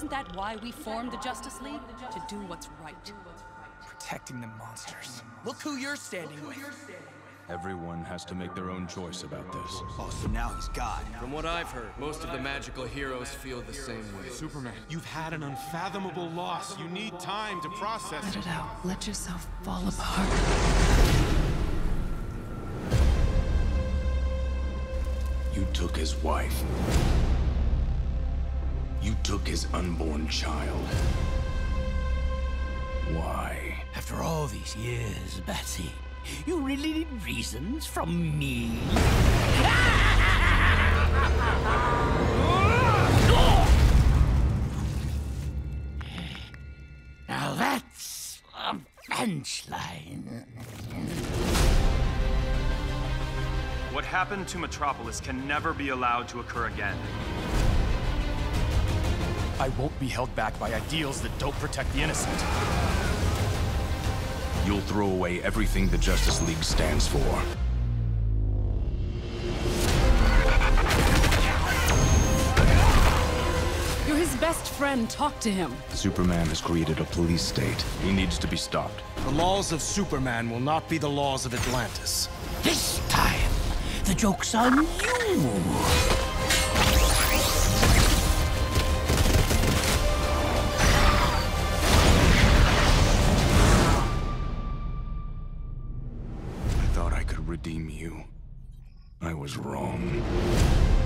Isn't that why we formed the Justice League? To do what's right. Protecting the monsters. Look who you're standing with. Everyone has to make their own choice about this. Oh, so now he's God. From what I've heard, most of the magical heroes feel the same way. Superman, you've had an unfathomable loss. You need time to process Let it out. Let yourself fall apart. You took his wife. You took his unborn child. Why? After all these years, Betsy, you really need reasons from me? Now that's a bench line. What happened to Metropolis can never be allowed to occur again. I won't be held back by ideals that don't protect the innocent. You'll throw away everything the Justice League stands for. You're his best friend. Talk to him. Superman has created a police state. He needs to be stopped. The laws of Superman will not be the laws of Atlantis. This time, the joke's on you. I thought I could redeem you. I was wrong.